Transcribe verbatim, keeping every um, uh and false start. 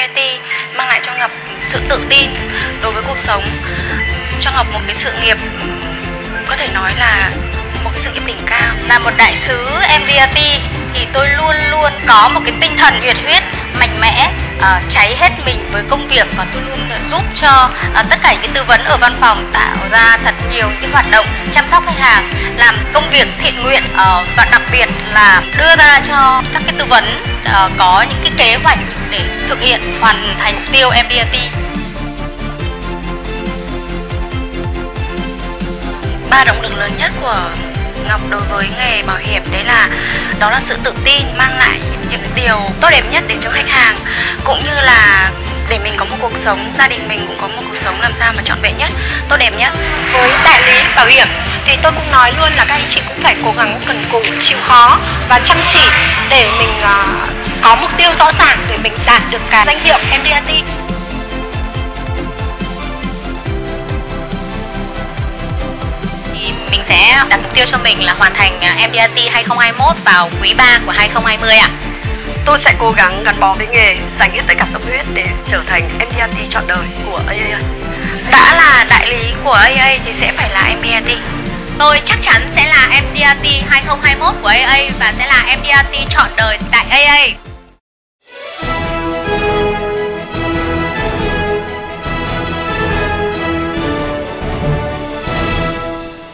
i tê mang lại cho Ngọc sự tự tin đối với cuộc sống, cho Ngọc một cái sự nghiệp có thể nói là một cái sự nghiệp đỉnh cao. Là một đại sứ em đê i tê thì tôi luôn luôn có một cái tinh thần nhiệt huyết, mạnh mẽ, uh, cháy hết mình với công việc, và tôi luôn giúp cho uh, tất cả những cái tư vấn ở văn phòng tạo ra thật nhiều những cái hoạt động chăm sóc khách hàng, làm công việc thiện nguyện, uh, và đặc biệt là đưa ra cho các cái tư vấn uh, có những cái kế hoạch để thực hiện hoàn thành mục tiêu em đê i tê. Ba động lực lớn nhất của Ngọc đối với nghề bảo hiểm đấy là đó là sự tự tin, mang lại những điều tốt đẹp nhất đến cho khách hàng, cũng như là để mình có một cuộc sống, gia đình mình cũng có một cuộc sống làm sao mà trọn vẹn nhất, tốt đẹp nhất. Với đại lý bảo hiểm thì tôi cũng nói luôn là các anh chị cũng phải cố gắng cần cù, chịu khó và chăm chỉ để mình uh, có mục tiêu rõ ràng để mình đạt được cái danh hiệu em đê i tê. Mình sẽ đặt mục tiêu cho mình là hoàn thành em đê i tê hai không hai mốt vào quý ba của hai không hai không ạ. Tôi sẽ cố gắng gắn bó với nghề, dành hết tất cả tâm huyết để trở thành em đê i tê trọn đời của a a. Đã là đại lý của a a thì sẽ phải là em đê i tê. Tôi chắc chắn sẽ là em đê i tê hai không hai mốt của a a và sẽ là em đê i tê trọn đời tại a a.